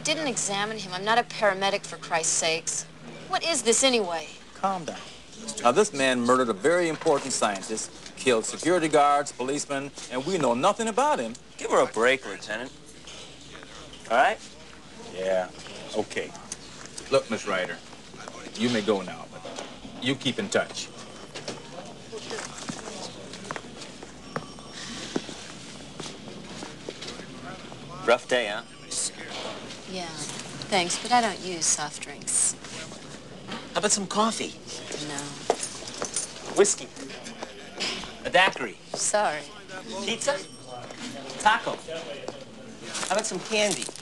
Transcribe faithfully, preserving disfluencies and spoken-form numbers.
didn't examine him. I'm not a paramedic, for Christ's sakes. What is this, anyway? Calm down. Now, this man murdered a very important scientist, killed security guards, policemen, and we know nothing about him. Give her a break, Lieutenant. All right? Yeah, okay. Look, Miss Ryder, you may go now, but you keep in touch. Rough day, huh? Yeah, thanks, but I don't use soft drinks. How about some coffee? No. Whiskey? A daiquiri? Sorry. Pizza? Taco? How about some candy?